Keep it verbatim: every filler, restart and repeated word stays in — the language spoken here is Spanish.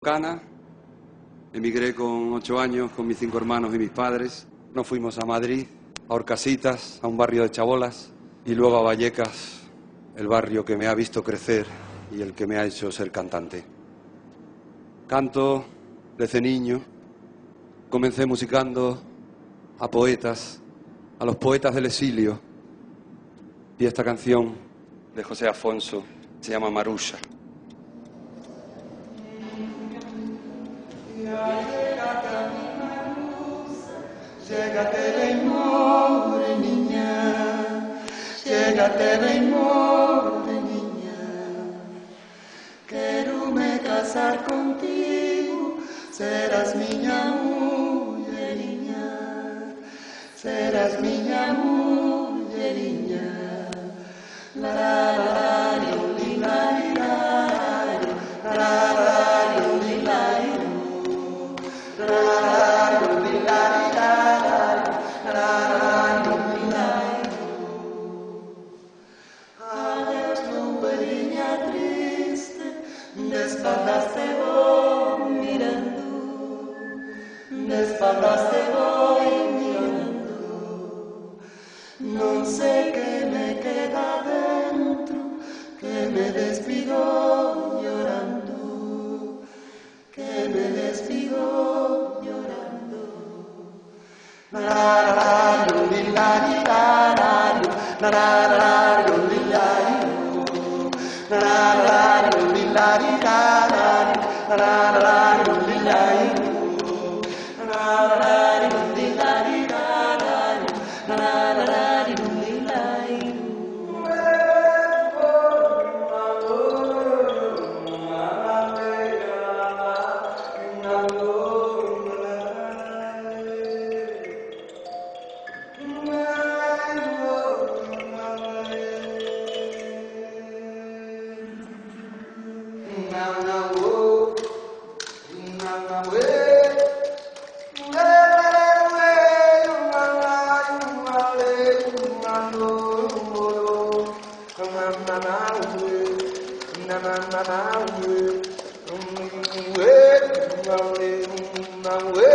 Cana, emigré con ocho años con mis cinco hermanos y mis padres. Nos fuimos a Madrid, a Orcasitas, a un barrio de chabolas, y luego a Vallecas, el barrio que me ha visto crecer y el que me ha hecho ser cantante. Canto desde niño. Comencé musicando a poetas, a los poetas del exilio. Y esta canción de José Afonso se llama Marusha. Llégate bem moreninha, llégate bem moreninha. Quero me casar contigo, serás minha mulherinha, serás minha mulherinha. La la la li la li la la la li la la li la de espaldas te voy mirando, de espaldas te voy mirando. No sé qué me queda dentro, que me despido llorando, que me despido llorando. La la la la la la la la la na